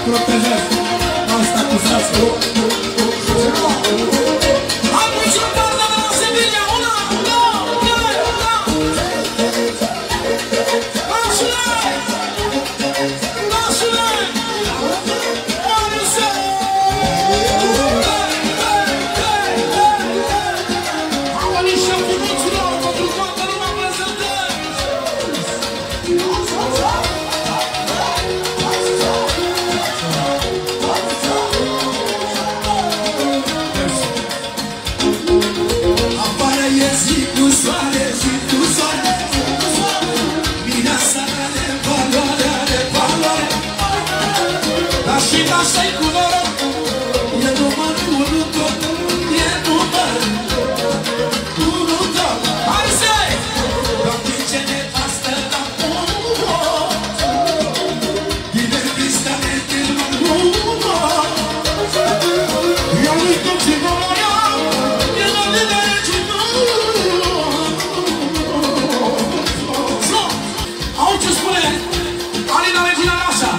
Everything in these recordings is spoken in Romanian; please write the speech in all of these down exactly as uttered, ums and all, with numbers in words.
protejez. Asta cu frați. Hai puțin tarda de la Sevilla. Una, două, trei, da. Nașule! Nașule! Mariuse! Am venit și-am putut rău pentru toată lumea prezentări. Afară e zi cu soare, zi cu soare. Mireasa are valoare, are valoare. Dar și nașa-i cu noroc. E numărul unu tot, e numărul unu tot. Hai să-i! Doamne, ce nevastă la omul. Bine vista ne filmăm umor. Eu nu-i tot ce voia. E la mine ce nu. Auzi ce spune Alina Regina Nașa.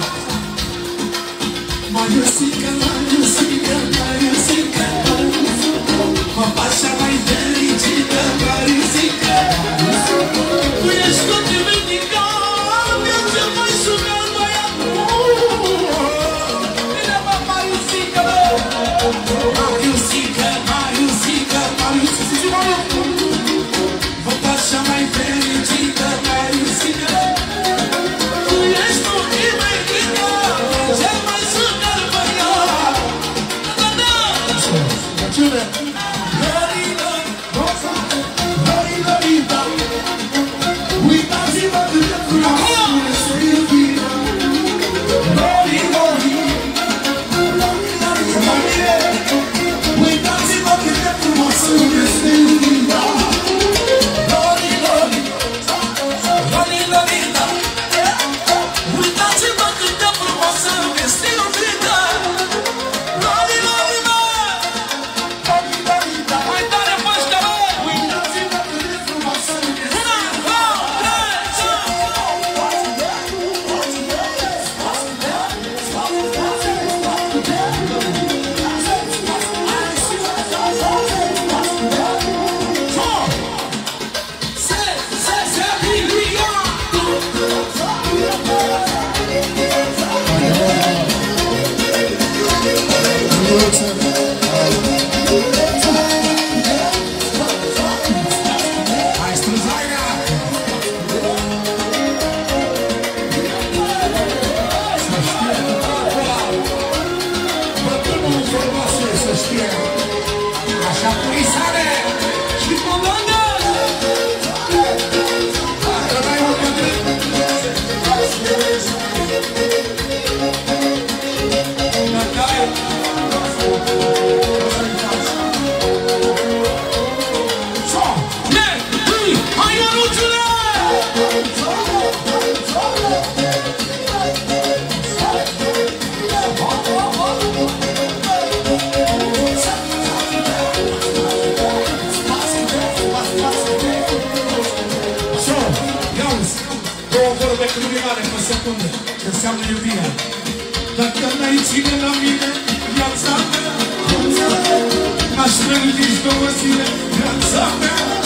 Mariusică, Mariusică, Mariusică, mă faci cea mai fericită, Mariusică. Tu ești tot iubitica, mi-a cel mai sugat băiat. Bine mă, Mariusică, bă! Mariusică, Mariusică, Mariusică, mă faci cea mai fericită, Mariusică. Tu ești tot iubitica, cel mai sugat băiat. Da, da, da! Cine? Uitați-vă cât de frumoasă este iubirea. Lori, lori, uitați-vă cât de frumoasă este iubirea. Lori, lori, lori, lori, da. Uitați-vă cât de frumoasă este iubirea. Lori, lori, da. Lori, lori, da. Mai tare pașca, bă! Uitați-vă cât de frumoasă este iubirea. Hai, strânsarea! Să știe acolo! Bătrânul frumoase, să știe! Așa purisare! Și comandă! Hai, dai mă, bătrân! Năcai! Hai, Ionuțule! So, iauzi, două vorbe criminale pe secundă, ce înseamnă iubirea. Dacă n-ai ține la mine viața mea, n-aș trăi nici două zile viața mea.